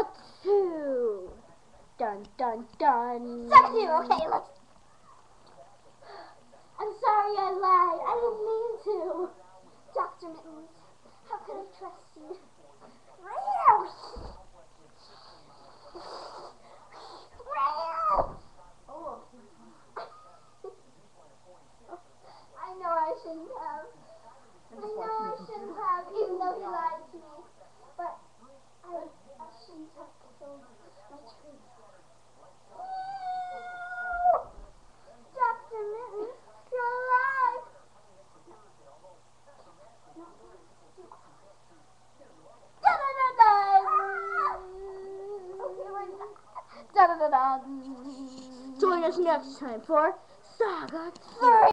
Suck 2. Dun dun dun. Suck 2. Okay, let's. I'm sorry I lied. I didn't mean to. Dr. Mittens, how could I trust you? Oh. I know I shouldn't have. Even though he lied to me. But I shouldn't have told my truth. Dr. Mittens, you're alive. Da-da-da-da. Join us next time for Saga 3.